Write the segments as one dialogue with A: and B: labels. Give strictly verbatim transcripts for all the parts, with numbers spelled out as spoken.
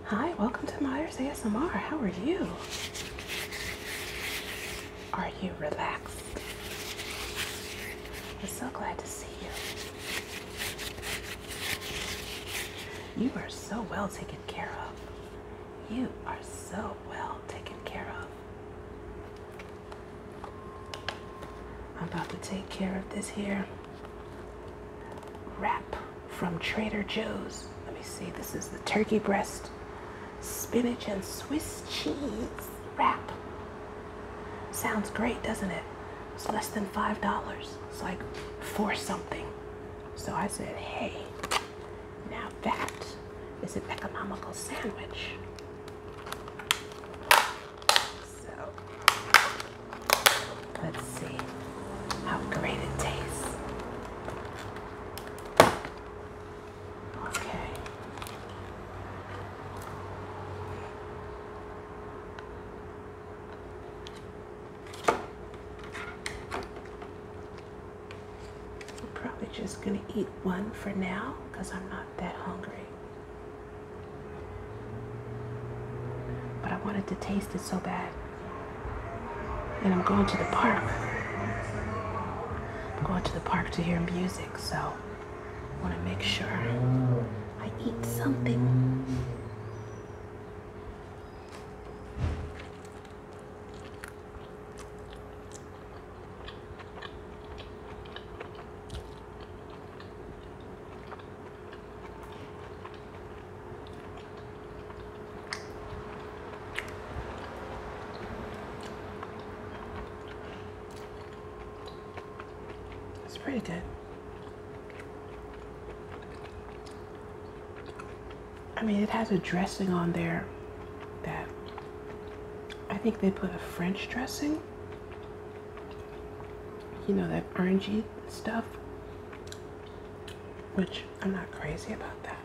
A: Hi, welcome to Myers A S M R. How are you? Are you relaxed? I'm so glad to see you. You are so well taken care of. You are so well taken care of. I'm about to take care of this here wrap from Trader Joe's. Let me see, this is the turkey breast, spinach and Swiss cheese wrap. Sounds great, doesn't it? It's less than five dollars. It's like four something. So I said, hey, now that is an economical sandwich. So let's see how great it tastes. Okay. I'm probably just gonna eat one for now because I'm not that hungry. But I wanted to taste it so bad. And I'm going to the park. I'm going to the park to hear music, so I want to make sure I eat something. It's pretty good. I mean, it has a dressing on there that I think they put a French dressing. You know, that orangey stuff, which I'm not crazy about that.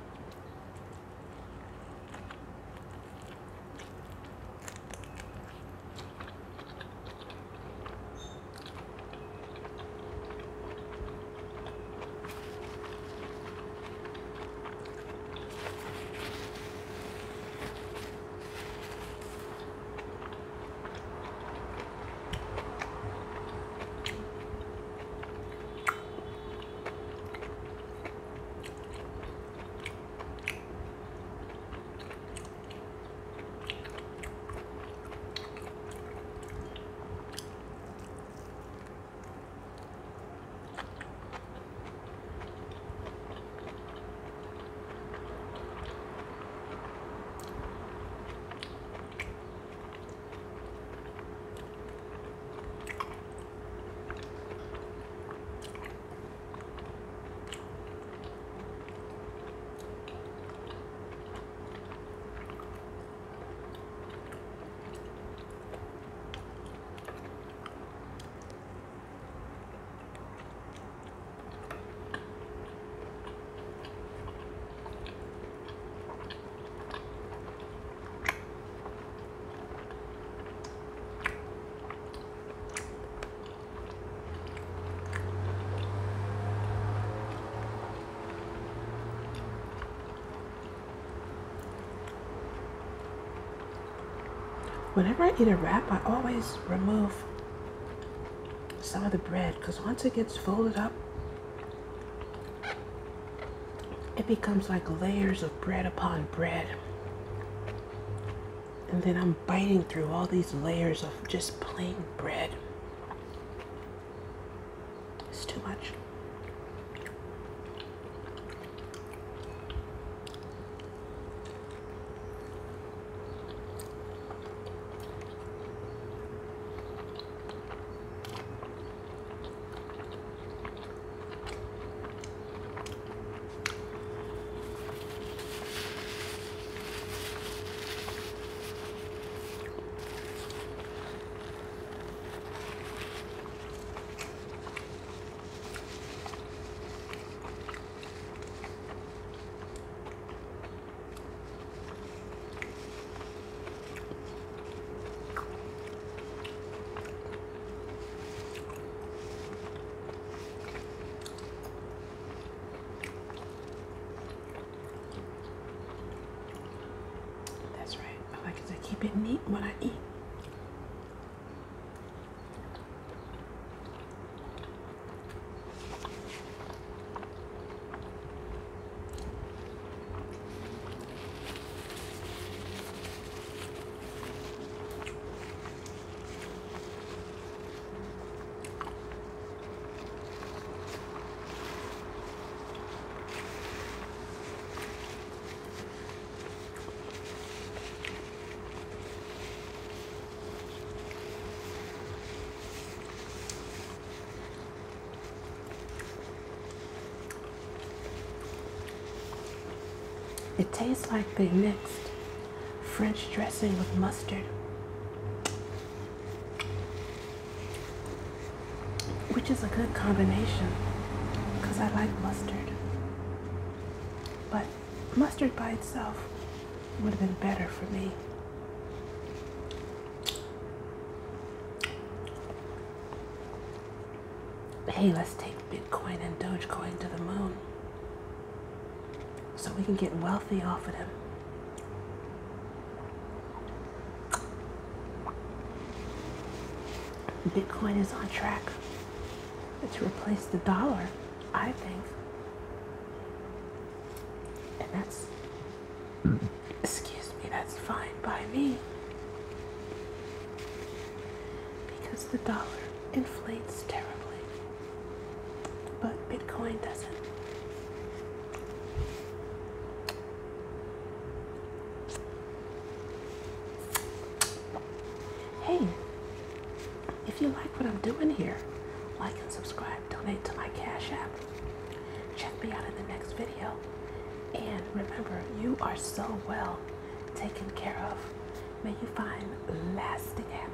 A: Whenever I eat a wrap, I always remove some of the bread because once it gets folded up, it becomes like layers of bread upon bread. And then I'm biting through all these layers of just plain bread. It's too much. like to keep it neat when I eat. It tastes like they mixed French dressing with mustard, which is a good combination because I like mustard. But mustard by itself would have been better for me. Hey, let's take Bitcoin and Dogecoin to the moon so we can get wealthy off of them. Bitcoin is on track to replace the dollar, I think. And that's, excuse me, that's fine by me. Because the dollar inflates terribly, but Bitcoin doesn't. Hey, if you like what I'm doing here, like and subscribe, donate to my Cash App. Check me out in the next video. And remember, you are so well taken care of. May you find lasting happiness.